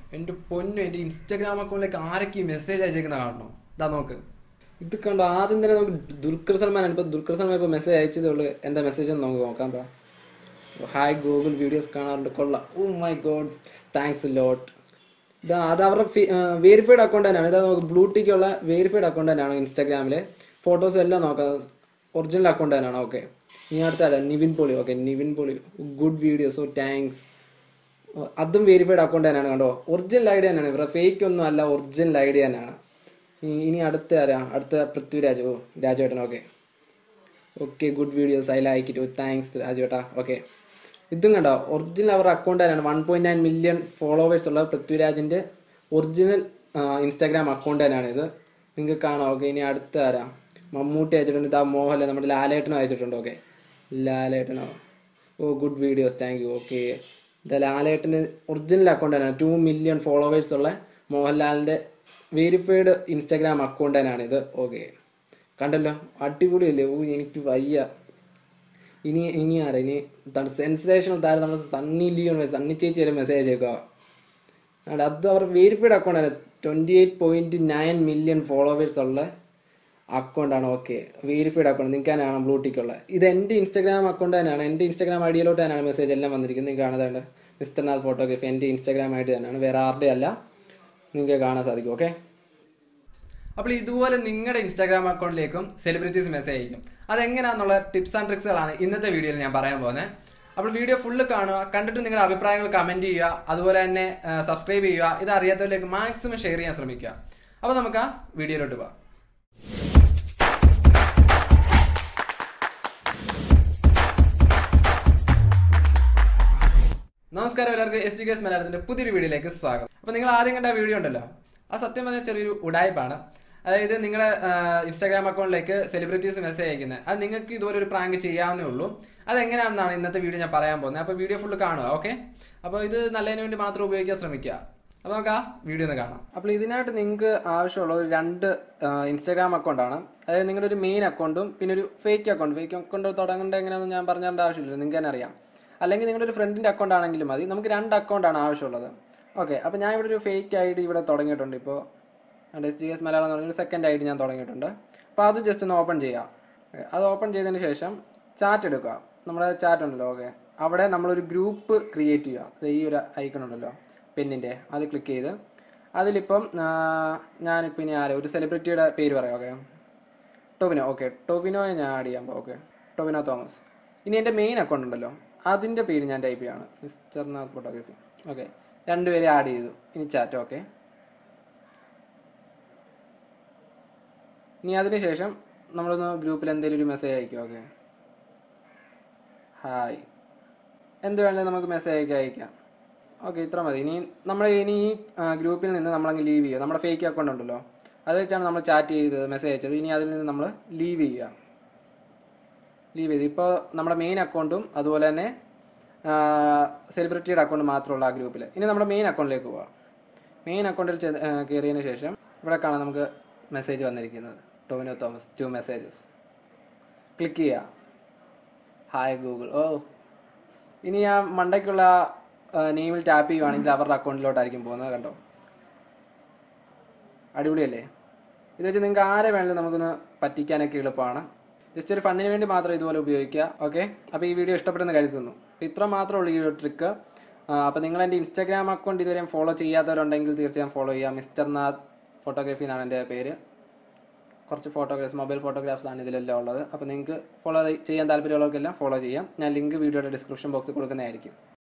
എൻ്റെ പൊന്നു എൻ്റെ ഇൻസ്റ്റാഗ്രാം അക്കൗണ്ടിലേക്ക് ആരൊക്കെ മെസ്സേജ് അയച്ചേക്കുന്ന കാണണം. ഇതാ നോക്ക്, ഇത് കണ്ടോ. ആദ്യം തന്നെ നമുക്ക് ദുൽഖർ സൽമാനാണ്. ഇപ്പോൾ ദുൽഖർ സൽമാൻ ഇപ്പോൾ മെസ്സേജ് അയച്ചതേ ഉള്ളൂ. എന്താ മെസ്സേജ് എന്ന് നമുക്ക് നോക്കാം. ഹായ് ഗൂഗിൾ വീഡിയോസ് കാണാറുണ്ട്, കൊള്ളാം. Oh my God, thanks lot. ഇതാ അത് അവരുടെ വേരിഫൈഡ് അക്കൗണ്ട് തന്നെയാണ്. ഇതാ നമുക്ക് ബ്ലൂടിക്കുള്ള വേരിഫൈഡ് അക്കൗണ്ട് തന്നെയാണ് ഇൻസ്റ്റാഗ്രാമിലെ. ഫോട്ടോസ് എല്ലാം നോക്കാം, ഒറിജിനൽ അക്കൗണ്ട് തന്നെയാണ്. ഓക്കെ, ഇനി അടുത്ത Nivin Pauly. Okay, Nivin Pauly, good videos, oh thanks. അതും വേരിഫൈഡ് അക്കൗണ്ട് തന്നെയാണ്. കണ്ടോ, ഒറിജിനൽ ഐഡിയ തന്നെയാണ്. ഇവരുടെ ഫേക്ക് ഒന്നും അല്ല, ഒറിജിനൽ ഐഡിയ തന്നെയാണ്. ഇനി അടുത്ത ആരാ? അടുത്ത പൃഥ്വിരാജ്. ഓ രാജുവേട്ടൻ. Okay okay, good videos, I like it, oh thanks രാജുവേട്ടാ. ഓക്കെ, ഇതും കണ്ടോ, ഒറിജിനൽ അവരുടെ അക്കൗണ്ട് തന്നെയാണ്. 1.9 മില്യൺ ഫോളോവേഴ്സ് ഉള്ള പൃഥ്വിരാജിൻ്റെ ഒറിജിനൽ ഇൻസ്റ്റാഗ്രാം അക്കൗണ്ട് തന്നെയാണ് ഇത്. നിങ്ങൾക്ക് കാണാം. ഓക്കെ, ഇനി അടുത്ത ആരാ? മമ്മൂട്ടി അയച്ചിട്ടുണ്ട്. ഇതാ മോഹൻലാൽ, നമ്മുടെ ലാലേട്ടനും അയച്ചിട്ടുണ്ട്. ഓക്കെ, ലാലേട്ടനോ, oh good videos, thank you. Okay, ഇതാ ലാലേട്ടൻ്റെ ഒറിജിനൽ അക്കൗണ്ട് തന്നെയാണ്. 2 മില്യൺ ഫോളോവേഴ്സ് ഉള്ള മോഹൻലാലിൻ്റെ വേരിഫൈഡ് ഇൻസ്റ്റാഗ്രാം അക്കൗണ്ട് തന്നെയാണ് ഇത്. ഓക്കെ, കണ്ടല്ലോ, അടിപൊളിയല്ലേ. ഓ എനിക്ക് വയ്യ. ഇനി ആരാ? ഇനി സെൻസേഷണൽ താരം നമ്മുടെ സണ്ണി ലിയോൺ, സണ്ണി ചേച്ചി വരെ മെസ്സേജ് അയച്ചേക്കുക. അത് അവർ വേരിഫൈഡ് അക്കൗണ്ടാണ്. 28.9 മില്യൺ ഫോളോവേഴ്സ് ഉള്ള അക്കൗണ്ടാണ്. Okay, verified account. നിങ്ങൾക്ക് തന്നെയാണ് ബ്ലൂടിക്കുള്ള. ഇത് എൻ്റെ ഇൻസ്റ്റാഗ്രാം അക്കൗണ്ട് തന്നെയാണ്. എൻ്റെ ഇൻസ്റ്റാഗ്രാം ഐ ഡിയിലോട്ട് തന്നെയാണ് മെസ്സേജ് എല്ലാം വന്നിരിക്കുന്നത്. നിങ്ങൾക്ക് കാണാതെ മിസ്റ്റർ നാൾ ഫോട്ടോഗ്രാഫി എൻ്റെ ഇൻസ്റ്റാഗ്രാം ഐ ഡി തന്നെയാണ്, വേറെ ആരുടെ അല്ല. നിങ്ങൾക്ക് കാണാൻ സാധിക്കും. ഓക്കെ, അപ്പോൾ ഇതുപോലെ നിങ്ങളുടെ ഇൻസ്റ്റാഗ്രാം അക്കൗണ്ടിലേക്കും സെലിബ്രിറ്റീസ് മെസ്സേജ് അയക്കും. അതെങ്ങനെയാണെന്നുള്ള ടിപ്സ് ആൻഡ് ട്രിക്സുകളാണ് ഇന്നത്തെ വീഡിയോയിൽ ഞാൻ പറയാൻ പോകുന്നത്. അപ്പോൾ വീഡിയോ ഫുള്ള് കാണുക, കണ്ടിട്ട് നിങ്ങളുടെ അഭിപ്രായങ്ങൾ കമൻറ്റ് ചെയ്യുക, അതുപോലെ തന്നെ സബ്സ്ക്രൈബ് ചെയ്യുക. ഇത് അറിയാത്തവരിലേക്ക് മാക്സിമം ഷെയർ ചെയ്യാൻ ശ്രമിക്കുക. അപ്പോൾ നമുക്ക് ആ വീഡിയോയിലോട്ട് പോകാം. നമസ്കാരം, എല്ലാവർക്കും SGKS മലയാളത്തിൻ്റെ പുതിയൊരു വീഡിയോയിലേക്ക് സ്വാഗതം. അപ്പോൾ നിങ്ങൾ ആദ്യം കണ്ട വീഡിയോ ഉണ്ടല്ലോ, ആ സത്യം പറഞ്ഞാൽ ചെറിയൊരു ഉടായ്പാണ്. അതായത് നിങ്ങളുടെ ഇൻസ്റ്റാഗ്രാം അക്കൗണ്ടിലേക്ക് സെലിബ്രിറ്റീസ് മെസ്സേജ് അയക്കുന്നത്. അത് നിങ്ങൾക്ക് ഇതുപോലെ ഒരു പ്രാങ്ക് ചെയ്യാവുന്നേ ഉള്ളൂ. അതെങ്ങനെയാണെന്നാണ് ഇന്നത്തെ വീഡിയോ ഞാൻ പറയാൻ പോകുന്നത്. അപ്പോൾ വീഡിയോ ഫുള്ള് കാണുക. ഓക്കെ, അപ്പോൾ ഇത് നല്ലതിന് വേണ്ടി മാത്രം ഉപയോഗിക്കാൻ ശ്രമിക്കുക. അപ്പോൾ നമുക്ക് ആ വീഡിയോ ഒന്ന് കാണാം. അപ്പോൾ ഇതിനായിട്ട് നിങ്ങൾക്ക് ആവശ്യമുള്ള ഒരു 2 ഇൻസ്റ്റാഗ്രാം അക്കൗണ്ടാണ്. അതായത് നിങ്ങളുടെ ഒരു മെയിൻ അക്കൗണ്ടും പിന്നെ ഒരു ഫേക്ക് അക്കൗണ്ട് തുടങ്ങേണ്ട എങ്ങനെയാണെന്ന് ഞാൻ പറഞ്ഞു തരേണ്ട ആവശ്യമില്ല, നിങ്ങൾക്ക് തന്നെ അറിയാം. അല്ലെങ്കിൽ നിങ്ങളുടെ ഒരു ഫ്രണ്ടിൻ്റെ അക്കൗണ്ട് ആണെങ്കിലും മതി. നമുക്ക് 2 അക്കൗണ്ടാണ് ആവശ്യമുള്ളത്. ഓക്കെ, അപ്പോൾ ഞാൻ ഇവിടെ ഒരു ഫേക്ക് ID ഇവിടെ തുടങ്ങിയിട്ടുണ്ട്. ഇപ്പോൾ SGKS മലയാളം എന്ന് പറഞ്ഞൊരു സെക്കൻഡ് ID ഞാൻ തുടങ്ങിയിട്ടുണ്ട്. അപ്പോൾ അത് ജസ്റ്റ് ഒന്ന് ഓപ്പൺ ചെയ്യുക. അത് ഓപ്പൺ ചെയ്തതിന് ശേഷം ചാറ്റ് എടുക്കുക. നമ്മുടെ ചാറ്റ് ഉണ്ടല്ലോ. ഓക്കെ, അവിടെ നമ്മളൊരു ഗ്രൂപ്പ് ക്രിയേറ്റ് ചെയ്യുക. ഈ ഒരു ഐക്കൺ ഉണ്ടല്ലോ പെന്നിൻ്റെ, അത് ക്ലിക്ക് ചെയ്ത് അതിലിപ്പം ഞാനിപ്പോൾ ഇനി ഒരു സെലിബ്രിറ്റിയുടെ പേര് പറയാം. ഓക്കെ, ടൊവിനോ. ഓക്കെ, ടൊവിനോയെ ഞാൻ ആഡ് ചെയ്യാം. ഓക്കെ, ടൊവിനോ തോമസ്. ഇനി എൻ്റെ മെയിൻ അക്കൗണ്ട് ഉണ്ടല്ലോ, അതിൻ്റെ പേര് ഞാൻ ടൈപ്പ് ചെയ്യാണ്, മിസ്റ്റർ നാൾ ഫോട്ടോഗ്രാഫി. ഓക്കെ, 2 പേരെ ആഡ് ചെയ്തു. ഇനി ചാറ്റ്. ഓക്കെ, ഇനി അതിന് ശേഷം നമ്മളൊന്ന് ഗ്രൂപ്പിൽ എന്തെങ്കിലും ഒരു മെസ്സേജ് അയക്കും. ഓക്കെ, ഹായ്, എന്ത് വേണമെങ്കിലും നമുക്ക് മെസ്സേജ് അയക്കാം. ഓക്കെ, ഇത്ര മതി. ഇനി ഈ ഗ്രൂപ്പിൽ നിന്ന് നമ്മളങ്ങ് ലീവ് ചെയ്യുക. നമ്മുടെ ഫേക്ക് അക്കൗണ്ട് ഉണ്ടല്ലോ, അത് വെച്ചാണ് നമ്മൾ ചാറ്റ് ചെയ്തത്, മെസ്സേജ് അയച്ചത്. ഇനി അതിൽ നിന്ന് നമ്മൾ ലീവ് ചെയ്ത് ഇപ്പോൾ നമ്മുടെ മെയിൻ അക്കൗണ്ടും അതുപോലെ തന്നെ സെലിബ്രിറ്റിയുടെ അക്കൗണ്ട് മാത്രമുള്ള ആ ഗ്രൂപ്പിൽ. ഇനി നമ്മുടെ മെയിൻ അക്കൗണ്ടിലേക്ക് പോവാം. മെയിൻ അക്കൗണ്ടിൽ കയറിയതിന് ശേഷം ഇവിടെ കാണാം നമുക്ക് മെസ്സേജ് വന്നിരിക്കുന്നത്, ടൊവിനോ തോമസ് 2 മെസ്സേജസ്. ക്ലിക്ക് ചെയ്യുക. Hi Google. ഓ, ഇനി ആ മണ്ടയ്ക്കുള്ള നെയിമിൽ ടാപ്പ് ചെയ്യുവാണെങ്കിൽ അവരുടെ അക്കൗണ്ടിലോട്ടായിരിക്കും പോകുന്നത്. കണ്ടോ, അടിപൊളിയല്ലേ? ഇത് വെച്ച് നിങ്ങൾക്ക് ആരെ വേണമെങ്കിലും നമുക്കൊന്ന് പറ്റിക്കാനൊക്കെ എളുപ്പമാണ്. ജസ്റ്റ് ഒരു ഫണ്ടിന് വേണ്ടി മാത്രം ഇതുപോലെ ഉപയോഗിക്കുക. ഓക്കെ, അപ്പോൾ ഈ വീഡിയോ ഇഷ്ടപ്പെട്ടെന്ന് കരുതുന്നു. അപ്പോൾ ഇത്ര മാത്രമേ ഉള്ളൂ ഈ ഒരു ട്രിക്ക്. അപ്പോൾ നിങ്ങൾ എൻ്റെ ഇൻസ്റ്റാഗ്രാം അക്കൗണ്ട് ഇതുവരെയും ഫോളോ ചെയ്യാത്തവരുണ്ടെങ്കിൽ തീർച്ചയായും ഫോളോ ചെയ്യുക. മിസ്റ്റർ നാൾ ഫോട്ടോഗ്രാഫി എന്നാണ് എൻ്റെ പേര്. കുറച്ച് മൊബൈൽ ഫോട്ടോഗ്രാഫ്സ് ആണ് ഇതിലെല്ലാം ഉള്ളത്. അപ്പോൾ നിങ്ങൾക്ക് ഫോളോ ചെയ്യാൻ താല്പര്യമുള്ളവർക്കെല്ലാം ഫോളോ ചെയ്യാം. ഞാൻ ലിങ്ക് വീഡിയോയുടെ ഡിസ്ക്രിപ്ഷൻ ബോക്സിൽ കൊടുക്കുന്നതായിരിക്കും.